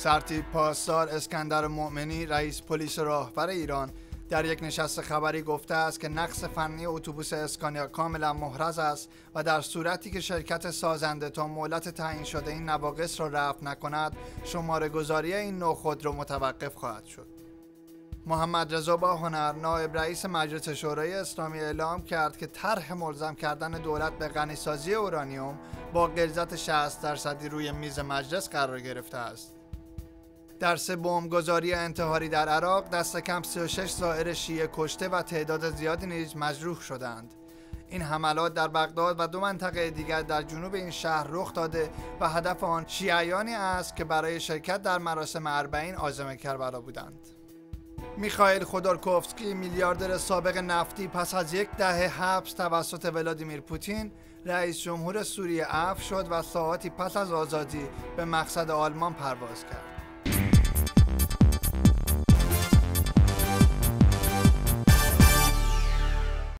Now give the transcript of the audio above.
سرتیپ پاسدار اسکندر مومنی رئیس پلیس راهبر ایران در یک نشست خبری گفته است که نقص فنی اتوبوس اسکانیا کاملا محرز است و در صورتی که شرکت سازنده تا مهلت تعیین شده این نواقص را رفع نکند، شماره گذاری این نوع خودرو متوقف خواهد شد. محمد رضا باهنر نایب رئیس مجلس شورای اسلامی اعلام کرد که طرح ملزم کردن دولت به غنیسازی اورانیوم با غلظت 60% روی میز مجلس قرار گرفته است. در 3 بمبگذاری انتحاری در عراق دست کم 36 زائر شیعه کشته و تعداد زیادی نیز مجروح شدند. این حملات در بغداد و 2 منطقه دیگر در جنوب این شهر رخ داده و هدف آن شیعیانی است که برای شرکت در مراسم اربعین عازم کربلا بودند. میخائیل خودورکوفسکی میلیاردر سابق نفتی پس از 10 دهه حبس توسط ولادیمیر پوتین رئیس جمهور سوریه عفو شد و ساعاتی پس از آزادی به مقصد آلمان پرواز کرد.